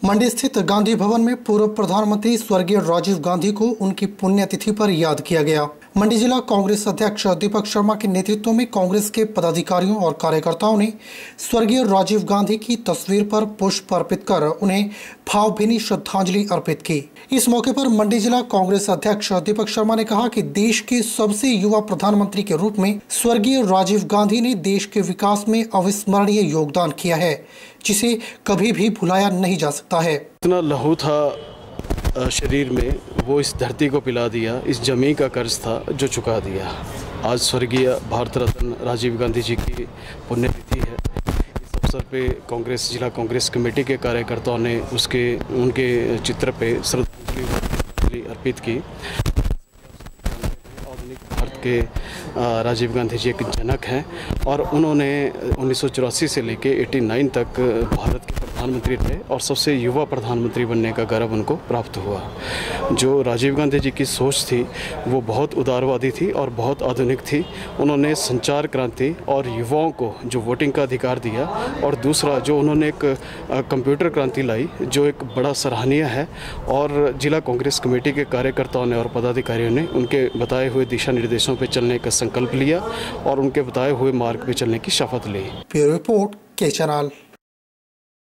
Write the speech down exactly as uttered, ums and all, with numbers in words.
मंडी स्थित गांधी भवन में पूर्व प्रधानमंत्री स्वर्गीय राजीव गांधी को उनकी पुण्यतिथि पर याद किया गया। मंडी जिला कांग्रेस अध्यक्ष दीपक शर्मा के नेतृत्व में कांग्रेस के पदाधिकारियों और कार्यकर्ताओं ने स्वर्गीय राजीव गांधी की तस्वीर पर पुष्प अर्पित कर उन्हें भावभीनी श्रद्धांजलि अर्पित की। इस मौके पर मंडी जिला कांग्रेस अध्यक्ष दीपक शर्मा ने कहा कि देश के सबसे युवा प्रधानमंत्री के रूप में स्वर्गीय राजीव गांधी ने देश के विकास में अविस्मरणीय योगदान किया है, जिसे कभी भी भुलाया नहीं जा सकता है। इतना लहू था शरीर में, वो इस धरती को पिला दिया, इस जमी का कर्ज था जो चुका दिया। आज स्वर्गीय भारत रत्न राजीव गांधी जी की पुण्यतिथि है। इस अवसर पे कांग्रेस जिला कांग्रेस कमेटी के कार्यकर्ताओं ने उसके उनके चित्र पे श्रद्धांजलि अर्पित की। आधुनिक भारत के राजीव गांधी जी एक जनक हैं और उन्होंने उन्नीस सौ चौरासी से लेके नवासी तक भारत के प्रधानमंत्री रहे और सबसे युवा प्रधानमंत्री बनने का गौरव उनको प्राप्त हुआ। जो राजीव गांधी जी की सोच थी वो बहुत उदारवादी थी और बहुत आधुनिक थी। उन्होंने संचार क्रांति और युवाओं को जो वोटिंग का अधिकार दिया, और दूसरा जो उन्होंने एक कंप्यूटर क्रांति लाई जो एक बड़ा सराहनीय है। और जिला कांग्रेस कमेटी के कार्यकर्ताओं ने और पदाधिकारियों ने उनके बताए हुए दिशा निर्देशों पर चलने का संकल्प लिया और उनके बताए हुए मार्ग पर चलने की शपथ ली। ब्यूरो रिपोर्ट के चैनल।